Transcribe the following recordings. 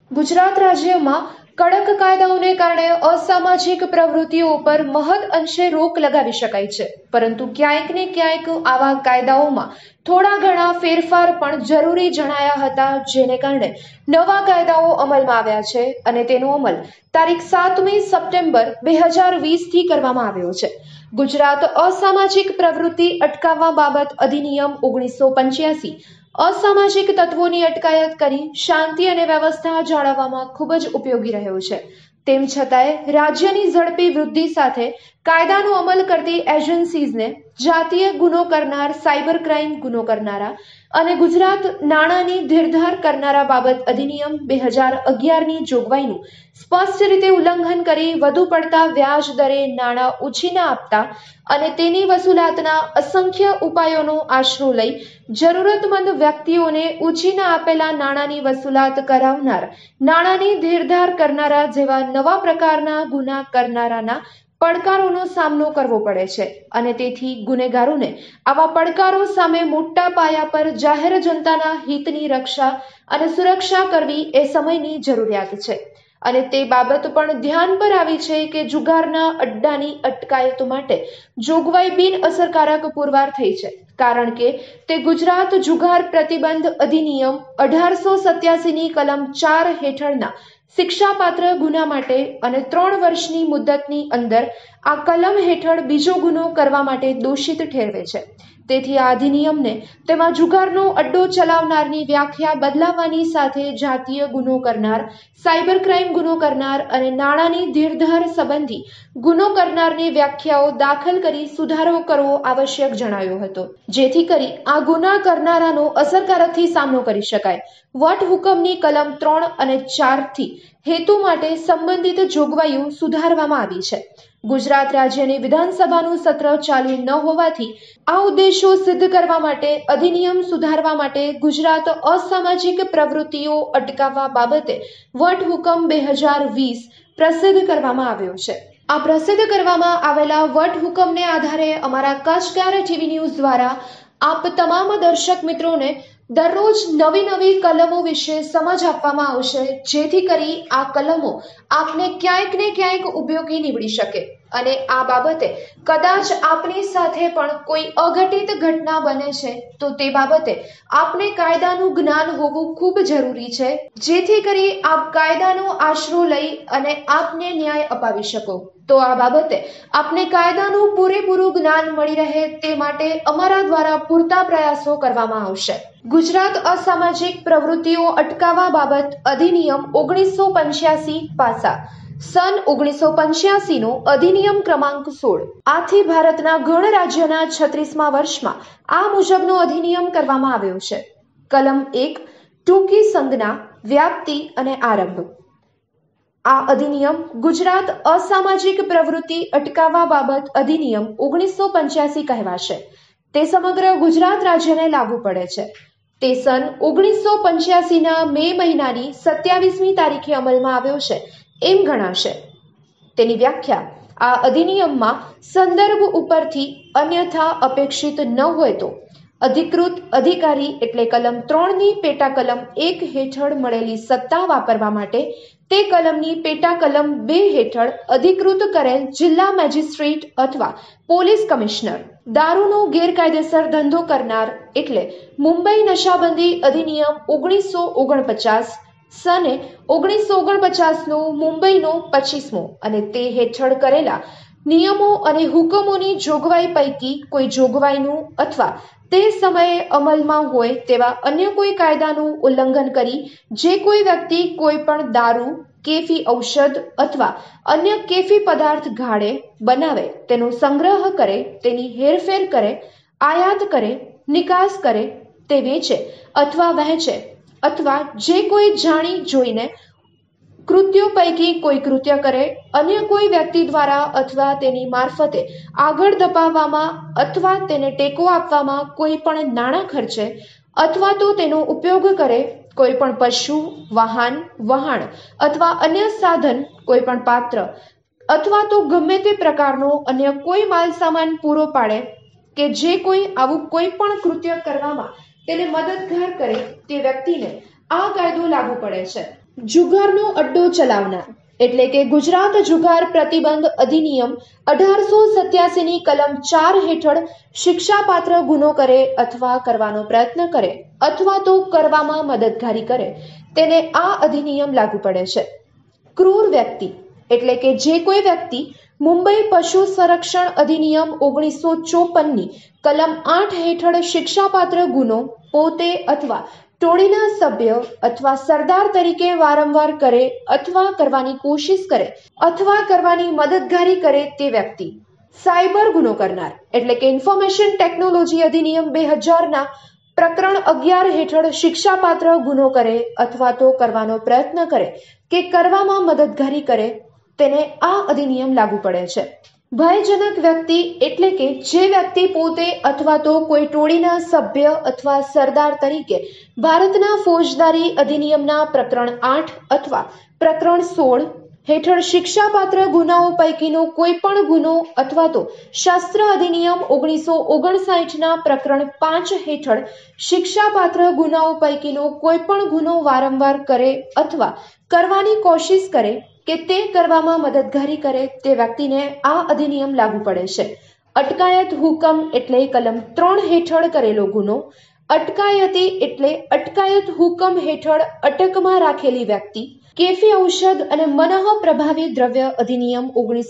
ગુજરાત રાજ્યમાં કડક કાયદાઓને કારણે અસામાજિક પ્રવૃત્તિઓ પર મહદ અંશે રોક લગાવી શકાય છે, પરંતુ ક્યાંક ને ક્યાંક આવા કાયદાઓમાં થોડા ઘણા ફેરફાર પણ જરૂરી જણાયા હતા, જેને કારણે નવા કાયદાઓ અમલમાં આવ્યા છે અને તેનો અમલ તારીખ 7મી સપ્ટેમ્બર 2020 થી કરવામાં આવ્યો છે। ગુજરાત અસામાજિક પ્રવૃત્તિ અટકાવવા બાબત અધિનિયમ 1985 અસામાજિક તત્વોની અટકાયત કરી શાંતિ અને વ્યવસ્થા જાળવવામાં ખૂબ જ ઉપયોગી રહ્યો છે। તેમ છતાંય રાજ્યની ઝડપી વૃદ્ધિ સાથે કાયદાનો અમલ કરતી એજન્સીઝને જાતીય ગુનો કરનાર, સાયબર ક્રાઇમ ગુનો કરનારા અને ગુજરાત નાણાંની ધીરધાર કરનારા બાબત અધિનિયમ 2011ની જોગવાઈનું સ્પષ્ટ રીતે ઉલ્લંઘન કરી વધુ પડતા વ્યાજ દરે નાણાં ઉછીના આપતા અને તેની વસૂલાતના અસંખ્ય ઉપાયોનો આશરો લઈ જરૂરતમંદ વ્યક્તિઓને ઉછીના આપેલા નાણાંની વસૂલાત કરાવનાર, નાણાંની ધીરધાર કરનારા જેવા નવા પ્રકારના ગુના કરનારાના પડકારોનો સામનો કરવો પડે છે અને તેથી ગુનેગારોને આવા પડકારો સામે મોટા પાયા પર જાહેર જનતાના હિતની રક્ષા અને સુરક્ષા કરવી એ સમયની જરૂરિયાત છે। અને તે બાબત પણ ધ્યાન પર આવી છે કે જુગારના અડ્ડાની અટકાયત માટે જોગવાઈ બિન અસરકારક પુરવાર થઈ છે, કારણ કે તે ગુજરાત જુગાર પ્રતિબંધ અધિનિયમ 1887ની કલમ 4 હેઠળના શિક્ષાપાત્ર ગુના માટે અને 3 વર્ષની મુદ્દતની અંદર આ કલમ હેઠળ બીજો ગુનો કરવા માટે દોષિત ઠેરવે છે। તેથી આ અધિનિયમને તેમાં જુગારનો અડ્ડો ચલાવનારની વ્યાખ્યા બદલાવવાની સાથે જાતીય ગુનો કરનાર, સાયબર ક્રાઇમ ગુનો કરનાર અને નાણાંની ધીરધાર સંબંધી ગુનો કરનારની વ્યાખ્યાઓ દાખલ કરી સુધારો કરવો આવશ્યક જણાયો હતો, જેથી કરી આ ગુના કરનારાનો અસરકારકથી સામનો કરી શકાય। વટહુકમની કલમ 3 અને 4 થી હેતુ માટે સંબંધિત જોગવાઈઓ સુધારવામાં આવી છે। ગુજરાત રાજ્યની વિધાનસભાનું સત્ર ચાલુ ન હોવાથી આ ઉદ્દેશો સિદ્ધ કરવા માટે અધિનિયમ સુધારવા માટે ગુજરાત અસામાજિક પ્રવૃત્તિઓ અટકાવવા બાબતે વટહુકમ 2020 પ્રસિદ્ધ કરવામાં આવ્યો છે। આ પ્રસિદ્ધ કરવામાં આવેલા વટહુકમને આધારે અમારા કચ્છ ટીવી ન્યૂઝ દ્વારા આપ તમામ દર્શક મિત્રોને દરરોજ નવી કલમો વિશે સમજ આપવામાં આવશે, જેથી કરી આ કલમો આપને ક્યાંક ને ક્યાંક ઉપયોગી નીવડી શકે અને આ બાબતે કદાચ આપની સાથે પણ કોઈ અઘટિત ઘટના બને છે તો તે બાબતે આપને કાયદાનું જ્ઞાન હોવું ખૂબ જરૂરી છે, જેથી કરી આપ કાયદાનો આશરો લઈ અને આપને ન્યાય અપાવી શકો। તો આ બાબતે આપને કાયદાનું પૂરેપૂરું જ્ઞાન મળી રહે તે માટે અમારા દ્વારા પૂરતા પ્રયાસો કરવામાં આવશે। ગુજરાત અસામાજિક પ્રવૃત્તિઓ અટકાવવા બાબત અધિનિયમ 1985 પાસા સન 1985નો અધિનિયમ ક્રમાંક 16 આથી ભારતના ગણ રાજ્યના 36મા વર્ષમાં આ મુજબનો અધિનિયમ કરવામાં આવ્યો છે। કલમ 1 ટૂંકી સંજ્ઞા, વ્યાપ્તિ અને આરંભ। આ અધિનિયમ ગુજરાત અસામાજિક પ્રવૃત્તિ અટકાવવા બાબત અધિનિયમ 1985 કહેવાશે। તે સમગ્ર ગુજરાત રાજ્યને લાગુ પડે છે। તે સન 1985ના મે મહિનાની 27મી તારીખે અમલમાં આવ્યો છે એમ ગણાશે। તેની વ્યાખ્યા આ અધિનિયમમાં સંદર્ભ ઉપરથી અન્યથા અપેક્ષિત ન હોય તો અધિકૃત અધિકારી એટલે કલમ 3ની પેટા કલમ 1 હેઠળ મળેલી સત્તા વાપરવા માટે તે કલમની પેટા કલમ 2 હેઠળ અધિકૃત કરેલ જિલ્લા મેજિસ્ટ્રેટ અથવા પોલીસ કમિશનર, દારૂનો ગેરકાયદેસર ધંધો કરનાર એટલે મુંબઈ નશાબંધી અધિનિયમ 1949 સને 1949નો મુંબઈનો 25મો અને તે હેઠળ કરેલા નિયમો અને હુકમોની જોગવાઈ પૈકી કોઈ જોગવાઈનું અથવા તે સમયે અમલમાં હોય તેવા અન્ય કોઈ કાયદાનું ઉલ્લંઘન કરી જે કોઈ વ્યક્તિ કોઈ પણ દારૂ, કેફી ઔષધ અથવા અન્ય કેફી પદાર્થ ગાળે, બનાવે, તેનો સંગ્રહ કરે, તેની હેરફેર કરે, આયાત કરે, નિકાસ કરે, તે વેચે અથવા વહેંચે અથવા જે કોઈ જાણી જોઈને કૃત્યો પૈકી કોઈ કૃત્ય કરે, અન્ય કોઈ વ્યક્તિ દ્વારા અથવા તેની મારફતે આગળ ધપાવવામાં અથવા તેને ટેકો આપવામાં કોઈ પણ નાણાં ખર્ચે અથવા તો તેનો ઉપયોગ કરે, કોઈ પણ પશુ, વાહન, વહાણ અથવા અન્ય સાધન, કોઈ પણ પાત્ર અથવા તો ગમે તે પ્રકારનો અન્ય કોઈ માલ સામાન પૂરો પાડે કે જે કોઈ આવું કોઈ પણ કૃત્ય કરવામાં તેને મદદગાર કરે તે વ્યક્તિને આ કાયદો લાગુ પડે છે। જુગારનો અડ્ડો ચલાવનાર એટલે કે ગુજરાત જુગાર પ્રતિબંધ અધિનિયમ 1887ની કલમ 4 હેઠળ શિક્ષાપાત્ર ગુનો કરે અથવા કરવાનો પ્રયત્ન કરે અથવા તો કરવામાં મદદગારી કરે તેને આ અધિનિયમ લાગુ પડે છે. ક્રૂર વ્યક્તિ એટલે કે જે કોઈ વ્યક્તિ મુંબઈ પશુ સંરક્ષણ અધિનિયમ 1954ની કલમ 8 હેઠળ શિક્ષાપાત્ર ગુનો પોતે અથવા ટોળીના સભ્ય અથવા સરદાર તરીકે વારંવાર કરે અથવા કરવાની કોશિશ કરે અથવા કરવાની મદદગારી કરે તે વ્યક્તિ. સાયબર ગુનો કરનાર એટલે કે ઇન્ફોર્મેશન ટેકનોલોજી અધિનિયમ 2000ના પ્રકરણ 11 હેઠળ શિક્ષાપાત્ર ગુનો કરે અથવા તો કરવાનો પ્રયત્ન કરે કે કરવામાં મદદગારી કરે તેને આ અધિનિયમ લાગુ પડે છે. ભયજનક વ્યક્તિ એટલે કે જે વ્યક્તિ પોતે અથવા તો કોઈ ટોળીના સભ્ય અથવા સરદાર તરીકે ભારતના ફોજદારી અધિનિયમના પ્રકરણ 8 અથવા પ્રકરણ 16 હેઠળ શિક્ષાપાત્ર ગુનાઓ પૈકીનો કોઈ પણ ગુનો અથવા તો શસ્ત્ર અધિનિયમ 1959ના પ્રકરણ 5 હેઠળ શિક્ષાપાત્ર ગુનાઓ પૈકીનો કોઈ પણ ગુનો વારંવાર કરે અથવા કરવાની કોશિશ કરે કે તે કરવામાં મદદગારી કરે તે વ્યક્તિને આ અધિનિયમ લાગુ પડે છે. અટકાયત હુકમ એટલે કલમ 3 હેઠળ કરેલો ગુનો. અટકાયતી એટલે અટકાયત હુકમ હેઠળ અટકમાં રાખેલી વ્યક્તિ. કેફી ઔષધ અને મનઃ પ્રભાવી દ્રવ્ય અધિનિયમ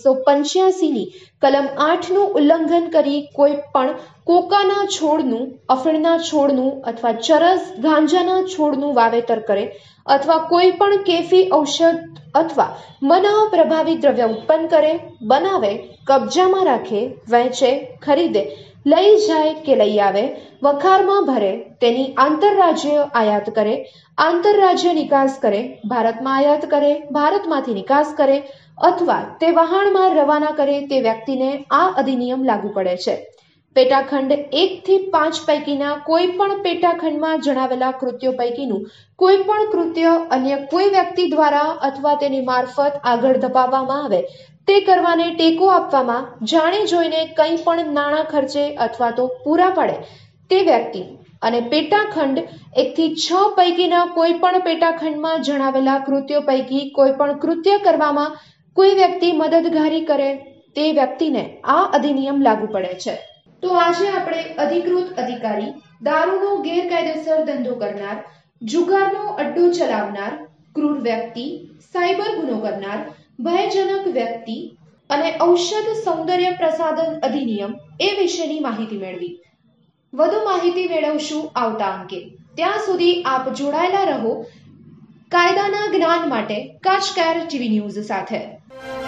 1985ની કલમ 8નું ઉલ્લંઘન કરી કોઈ પણ કોકાના છોડનું, અફીણના છોડનું અથવા ચરસ ગાંજાના છોડનું વાવેતર કરે અથવા કોઈ પણ કેફી ઔષધ અથવા મનઃ પ્રભાવી દ્રવ્ય ઉત્પન્ન કરે, બનાવે, કબજામાં રાખે, વહેંચે, ખરીદે, લઈ જાય કે લઈ આવે, વખારમાં ભરે, તેની આંતરરાજ્ય આયાત કરે, આંતરરાજ્ય નિકાસ કરે, ભારતમાં આયાત કરે, ભારતમાંથી નિકાસ કરે અથવા તે વહાણમાં રવાના કરે તે વ્યક્તિને આ અધિનિયમ લાગુ પડે છે. પેટાખંડ 1 થી 5 પૈકીના કોઈ પણ પેટાખંડમાં જણાવેલા કૃત્યો પૈકીનું કોઈ પણ કૃત્ય અન્ય કોઈ વ્યક્તિ દ્વારા અથવા તેની મારફત આગળ ધપાવવામાં આવે તે કરવાને ટેકો આપવામાં જાણી જોઈને કંઈ પણ નાણાં ખર્ચે અથવા તો પૂરા પાડે તે વ્યક્તિ અને પેટાખંડ 1 થી 6 પૈકીના કોઈ પણ પેટાખંડમાં જણાવેલા કૃત્યો પૈકી કોઈ પણ કૃત્ય કરવામાં કોઈ વ્યક્તિ મદદગારી કરે તે વ્યક્તિને આ અધિનિયમ લાગુ પડે છે. તો આજે આપણે અધિકૃત અધિકારી, દારૂનો ગેરકાયદેસર ધંધો કરનાર, જુગારનો અડ્ડો ચલાવનાર, ક્રૂર વ્યક્તિ, સાયબર ગુનો કરનાર, ભયજનક વ્યક્તિ અને ઔષધ સૌંદર્ય પ્રસાધન અધિનિયમ એ વિશેની માહિતી મેળવી. વધુ માહિતી મેળવશું આવતા અંકે. ત્યાં સુધી આપ જોડાયેલા રહો કાયદાના જ્ઞાન માટે કચ્છ કેર ટીવી ન્યૂઝ સાથે.